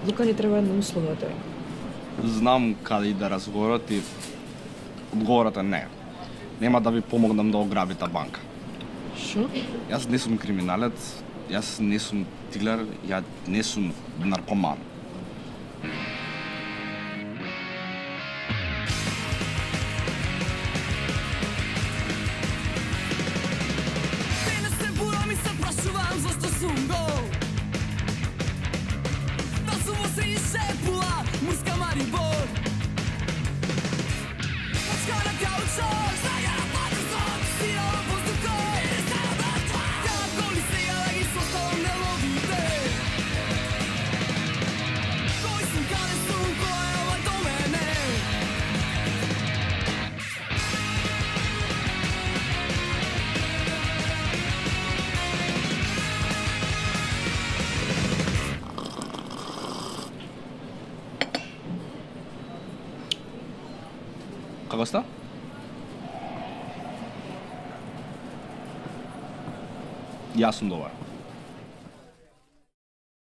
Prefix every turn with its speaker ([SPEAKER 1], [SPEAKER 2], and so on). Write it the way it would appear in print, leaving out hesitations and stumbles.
[SPEAKER 1] Лука ни треба една услова тој.
[SPEAKER 2] Знам каде иде разговорот и одговорот е не. Нема да ви помогнам да ограбите банка.
[SPEAKER 1] Шо?
[SPEAKER 2] Јас не сум криминалец, јас не сум дилер, ја не сум наркоман. Како ста? Јас сум добар.